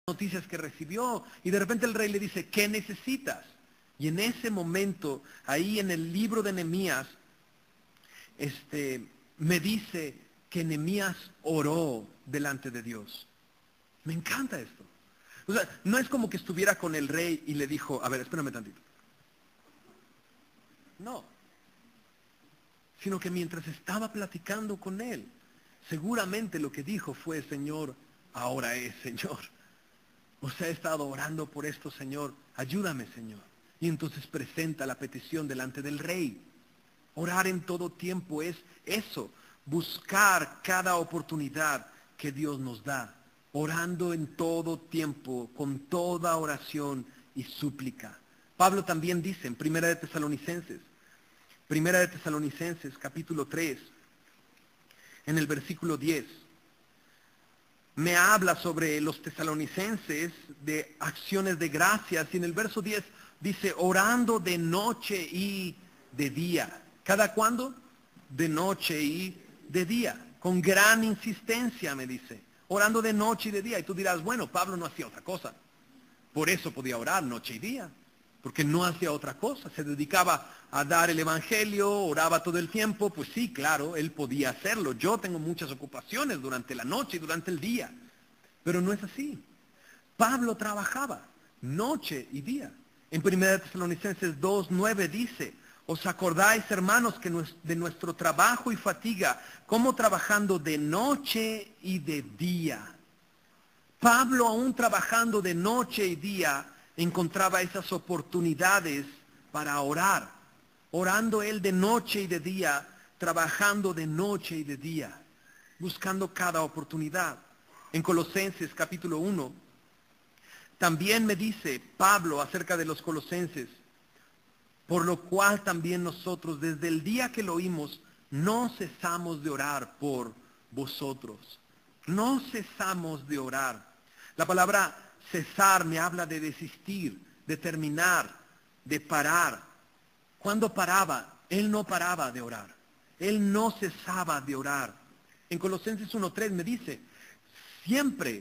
noticias que recibió, y de repente el rey le dice, ¿qué necesitas? Y en ese momento, ahí en el libro de Nehemías, me dice que Nehemías oró delante de Dios. Me encanta esto. O sea, no es como que estuviera con el rey y le dijo, a ver, espérame tantito. No. Sino que mientras estaba platicando con él, seguramente lo que dijo fue, Señor, ahora es, Señor. O sea, he estado orando por esto, Señor. Ayúdame, Señor. Y entonces presenta la petición delante del rey. Orar en todo tiempo es eso. Buscar cada oportunidad que Dios nos da. Orando en todo tiempo, con toda oración y súplica. Pablo también dice en Primera de Tesalonicenses capítulo 3, en el versículo 10, me habla sobre los tesalonicenses de acciones de gracias, y en el verso 10 dice, orando de noche y de día. ¿Cada cuándo? De noche y de día. Con gran insistencia, me dice. Orando de noche y de día. Y tú dirás, bueno, Pablo no hacía otra cosa. Por eso podía orar noche y día. Porque no hacía otra cosa. Se dedicaba a dar el evangelio, oraba todo el tiempo. Pues sí, claro, él podía hacerlo. Yo tengo muchas ocupaciones durante la noche y durante el día. Pero no es así. Pablo trabajaba noche y día. En 1 Tesalonicenses 2:9 dice, ¿os acordáis, hermanos, que de nuestro trabajo y fatiga, como trabajando de noche y de día? Pablo, aún trabajando de noche y día, encontraba esas oportunidades para orar. Orando él de noche y de día, trabajando de noche y de día, buscando cada oportunidad. En Colosenses capítulo 1, también me dice Pablo acerca de los colosenses, por lo cual también nosotros desde el día que lo oímos no cesamos de orar por vosotros. No cesamos de orar. La palabra cesar me habla de desistir, de terminar, de parar. ¿Cuándo paraba? Él no paraba de orar. Él no cesaba de orar. En Colosenses 1:3 me dice, siempre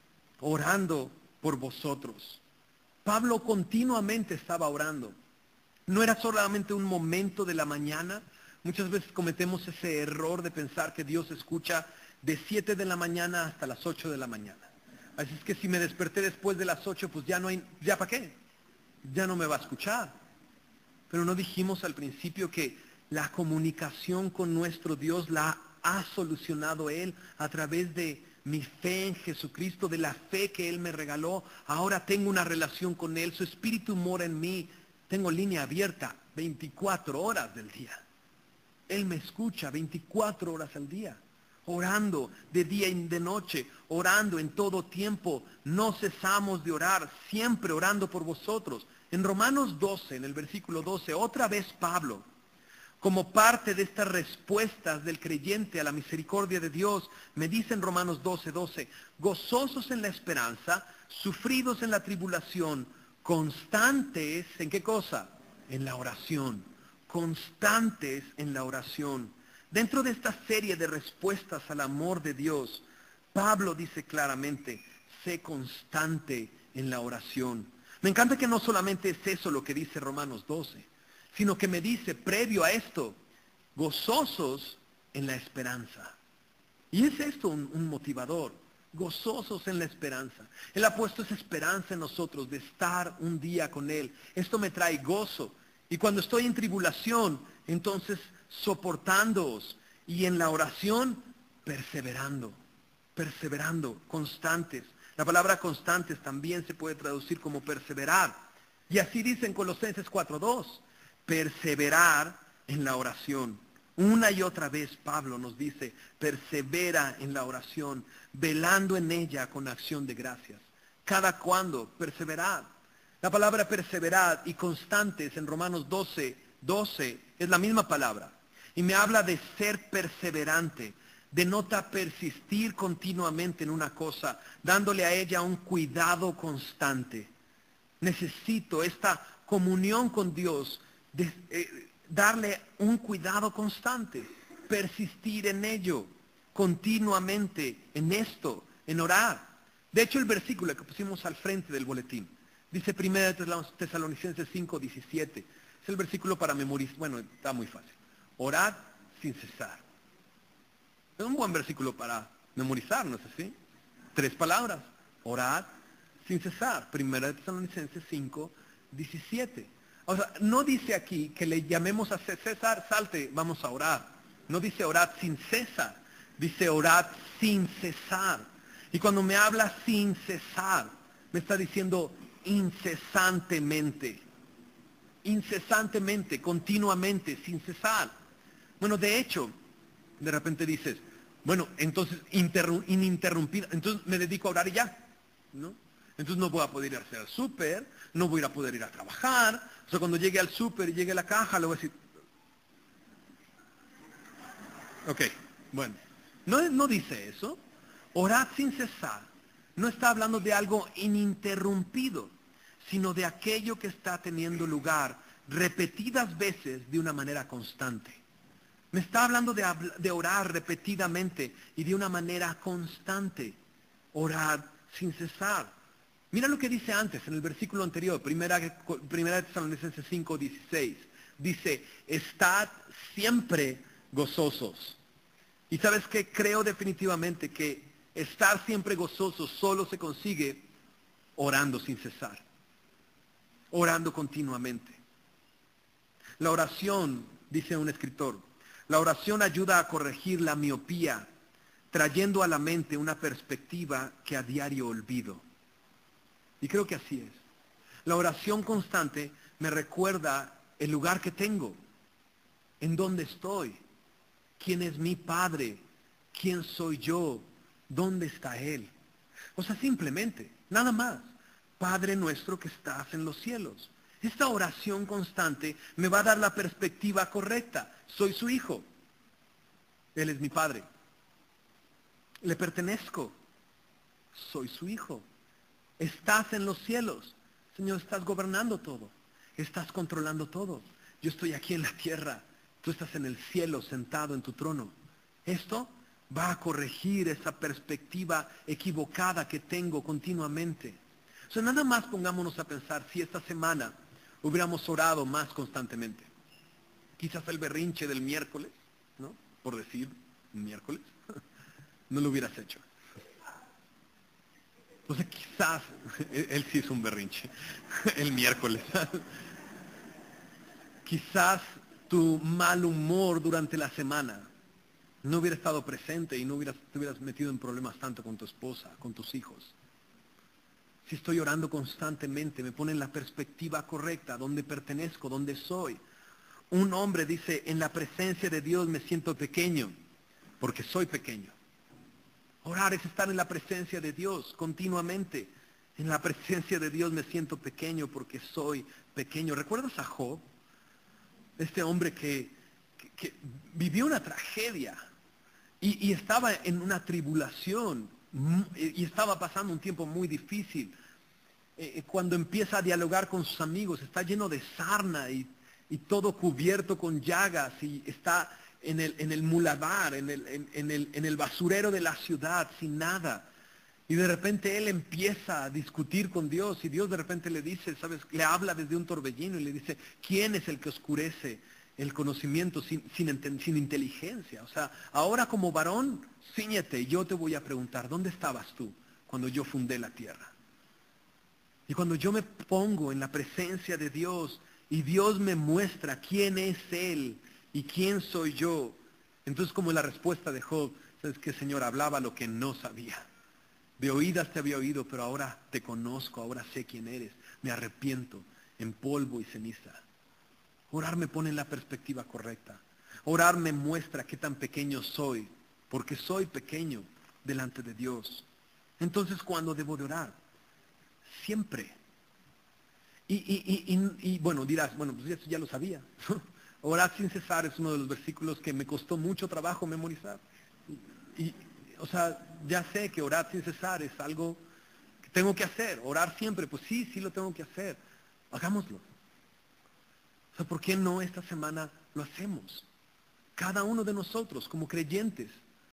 orando por vosotros. Pablo continuamente estaba orando. No era solamente un momento de la mañana. Muchas veces cometemos ese error de pensar que Dios escucha de 7 de la mañana hasta las 8 de la mañana. Así es que si me desperté después de las 8, pues ya no hay, ¿ya para qué? Ya no me va a escuchar. Pero no dijimos al principio que la comunicación con nuestro Dios la ha solucionado Él a través de mi fe en Jesucristo, de la fe que Él me regaló. Ahora tengo una relación con Él, su Espíritu mora en mí. Tengo línea abierta 24 horas del día. Él me escucha 24 horas al día. Orando de día y de noche, orando en todo tiempo. No cesamos de orar, siempre orando por vosotros. En Romanos 12, en el versículo 12, otra vez Pablo, como parte de estas respuestas del creyente a la misericordia de Dios, me dice en Romanos 12:12, gozosos en la esperanza, sufridos en la tribulación, constantes, ¿en qué cosa? En la oración, constantes en la oración. Dentro de esta serie de respuestas al amor de Dios, Pablo dice claramente, sé constante en la oración. Me encanta que no solamente es eso lo que dice Romanos 12, sino que me dice, previo a esto, gozosos en la esperanza. Y es esto un motivador, gozosos en la esperanza. Él ha puesto esa esperanza en nosotros de estar un día con Él. Esto me trae gozo. Y cuando estoy en tribulación, entonces soportándoos. Y en la oración, perseverando, constantes. La palabra constantes también se puede traducir como perseverar. Y así dice en Colosenses 4:2, perseverar en la oración. Una y otra vez Pablo nos dice, persevera en la oración, velando en ella con acción de gracias. ¿Cada cuándo? Perseverar. La palabra perseverar y constantes en Romanos 12:12 es la misma palabra. Y me habla de ser perseverante, denota persistir continuamente en una cosa, dándole a ella un cuidado constante. Necesito esta comunión con Dios, darle un cuidado constante, persistir en ello, continuamente en esto, en orar. De hecho, el versículo que pusimos al frente del boletín dice 1 Tesalonicenses 5:17. Es el versículo para memorizar. Bueno, está muy fácil. Orad sin cesar. Es un buen versículo para memorizar, ¿no es así? 3 palabras. Orad sin cesar. 1 Tesalonicenses 5:17. O sea, no dice aquí que le llamemos a César, salte, vamos a orar. No dice orad sin cesar. Dice orad sin cesar. Y cuando me habla sin cesar, me está diciendo incesantemente. Incesantemente, continuamente, sin cesar. Bueno, de hecho, de repente dices, bueno, entonces ininterrumpida, entonces me dedico a orar y ya, ¿no? Entonces no voy a poder ir a hacer el súper, no voy a poder ir a trabajar. O sea, cuando llegue al súper y llegue a la caja, le voy a decir, ok, bueno, no dice eso. Orad sin cesar. No está hablando de algo ininterrumpido, sino de aquello que está teniendo lugar repetidas veces de una manera constante. Me está hablando de orar repetidamente y de una manera constante. Orad sin cesar. Mira lo que dice antes, en el versículo anterior, primera Tesalonicenses 5:16. Dice, estad siempre gozosos. Y sabes que creo definitivamente que estar siempre gozosos solo se consigue orando sin cesar, orando continuamente. La oración, dice un escritor, la oración ayuda a corregir la miopía, trayendo a la mente una perspectiva que a diario olvido. Y creo que así es. La oración constante me recuerda el lugar que tengo, en dónde estoy, quién es mi Padre, quién soy yo, dónde está Él. O sea, simplemente, nada más. Padre nuestro que estás en los cielos. Esta oración constante me va a dar la perspectiva correcta. Soy su hijo. Él es mi Padre. Le pertenezco. Soy su hijo. Estás en los cielos. Señor, estás gobernando todo. Estás controlando todo. Yo estoy aquí en la tierra. Tú estás en el cielo sentado en tu trono. Esto va a corregir esa perspectiva equivocada que tengo continuamente. O sea, nada más pongámonos a pensar si esta semana hubiéramos orado más constantemente. Quizás el berrinche del miércoles, ¿no? Por decir miércoles, no lo hubieras hecho. Entonces quizás, él sí es un berrinche, el miércoles. Quizás tu mal humor durante la semana no hubiera estado presente y no te hubieras metido en problemas tanto con tu esposa, con tus hijos. Si estoy orando constantemente, me pone en la perspectiva correcta, dónde pertenezco, dónde soy. Un hombre dice, en la presencia de Dios me siento pequeño, porque soy pequeño. Orar es estar en la presencia de Dios continuamente. En la presencia de Dios me siento pequeño porque soy pequeño. ¿Recuerdas a Job? Este hombre que vivió una tragedia y estaba en una tribulación y estaba pasando un tiempo muy difícil. Cuando empieza a dialogar con sus amigos, está lleno de sarna y todo cubierto con llagas y está en el muladar, en el basurero de la ciudad, sin nada. Y de repente él empieza a discutir con Dios y Dios de repente le dice, ¿sabes? Le habla desde un torbellino y le dice, ¿quién es el que oscurece el conocimiento sin inteligencia? O sea, ahora como varón, cíñete y yo te voy a preguntar, ¿dónde estabas tú cuando yo fundé la tierra? Y cuando yo me pongo en la presencia de Dios y Dios me muestra quién es Él y quién soy yo, entonces como la respuesta de Job, ¿sabes qué, Señor? Hablaba lo que no sabía. De oídas te había oído, pero ahora te conozco, ahora sé quién eres. Me arrepiento en polvo y ceniza. Orar me pone en la perspectiva correcta. Orar me muestra qué tan pequeño soy, porque soy pequeño delante de Dios. Entonces, ¿cuándo debo de orar? Siempre. Y bueno, dirás, bueno, pues eso ya lo sabía. Orar sin cesar es uno de los versículos que me costó mucho trabajo memorizar. O sea, ya sé que orar sin cesar es algo que tengo que hacer. Orar siempre, pues sí lo tengo que hacer. Hagámoslo. O sea, ¿por qué no esta semana lo hacemos? Cada uno de nosotros como creyentes